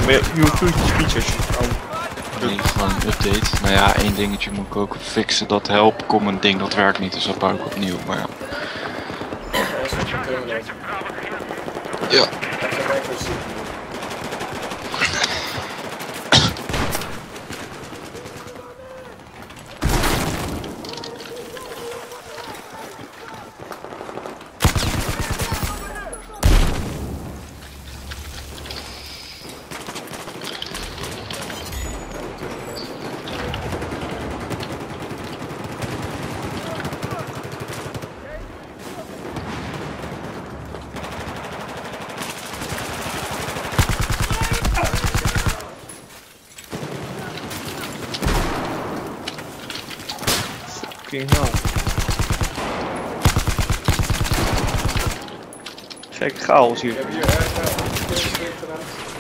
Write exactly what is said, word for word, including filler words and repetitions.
je future features. Oh. Nee, gewoon een update. Nou ja, één dingetje moet ik ook fixen. Dat help command ding, dat werkt niet, dus dat bouw ik opnieuw. Maar ja. Ja. Fucking hell. Gek chaos hier. Ik heb hier echt uh, gedaan.